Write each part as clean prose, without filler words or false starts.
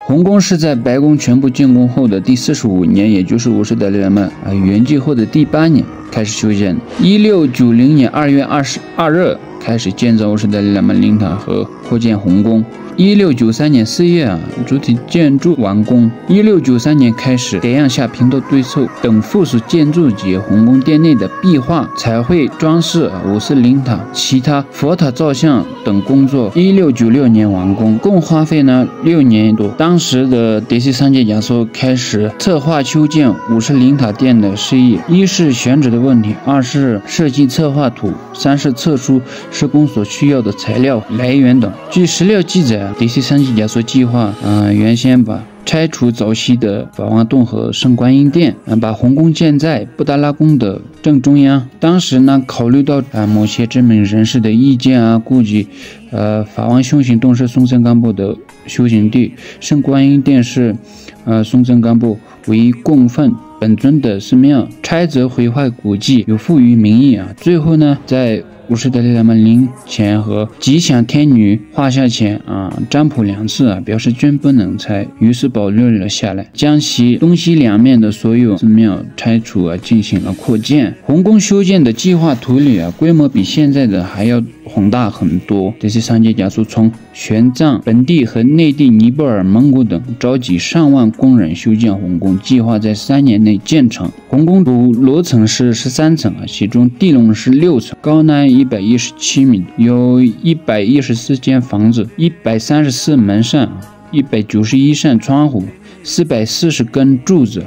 洪宫是在白宫全部建功后的第45年，也就是五世达赖喇嘛圆寂后的第8年开始修建。1690年2月22日开始建造五世达赖喇嘛灵塔和扩建洪宫。1693年4月主体建筑完工。1693年开始点样下平头对凑等附属建筑及洪宫殿内的壁画、彩绘装饰、五世灵塔、其他佛塔造像等工作。1696年完工，共花费6年多。当时的德西三杰亚索开始策划修建五世灵塔殿的事宜，一是选址的问题，二是设计策划图，三是测出施工所需要的材料来源等。据史料记载，德西三杰亚索计划原先把拆除早期的法王洞和圣观音殿，把洪宫建在布达拉宫的正中央。当时考虑到某些知名人士的意见估计法王修行洞是松赞干布的修行地，圣观音殿是松赞干布唯一供奉本尊的寺庙，拆则毁坏古迹，有负于民意最后在五世达赖喇嘛陵前和吉祥天女画像前占卜2次表示均不能拆，于是保留了下来，将其东西两面的所有寺庙拆除进行了扩建。洪宫修建的计划图里规模比现在的还要宏大很多。这些三杰亚索从玄奘本地和内地尼泊尔、蒙古等召集上万工人修建洪宫，计划在3年内建成。洪宫主楼层是13层其中地龙是6层，高南117米，有114间房子，134门扇，191扇窗户，440根柱子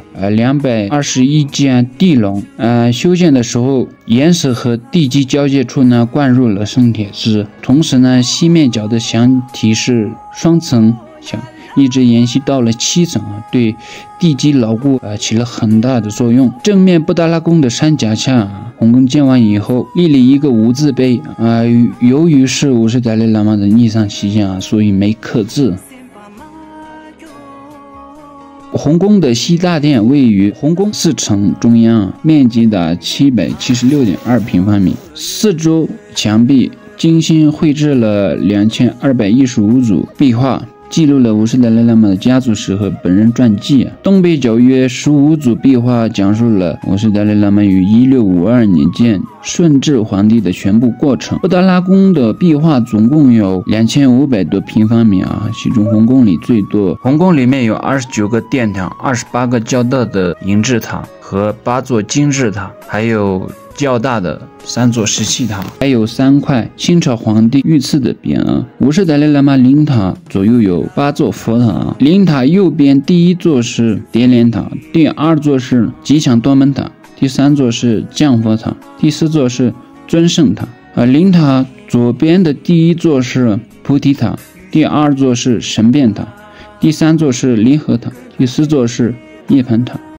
，221间地笼。修建的时候，岩石和地基交界处灌入了生铁枝，同时西面角的墙体是双层墙，一直延续到了7层对地基牢固起了很大的作用。正面布达拉宫的山脚下，洪宫建完以后立了一个无字碑由于是五世达赖喇嘛的逆丧期间所以没刻字。洪宫的西大殿位于洪宫4层中央，面积达776.2平方米，四周墙壁精心绘制了2215组壁画，记录了五世达赖喇嘛的家族史和本人传记。东北角约15组壁画讲述了五世达赖喇嘛于1652年见顺治皇帝的全部过程。布达拉宫的壁画总共有2500多平方米其中洪宫里最多。洪宫里面有29个殿堂，28个较大的银制塔和8座金制塔，还有较大的3座石砌塔，还有3块清朝皇帝御赐的匾额。五世达赖喇嘛灵塔左右有8座佛塔，灵塔右边第1座是蝶莲塔，第2座是吉祥多门塔，第3座是降佛塔，第4座是尊圣塔。灵塔左边的第1座是菩提塔，第2座是神变塔，第3座是离合塔，第4座是涅槃塔。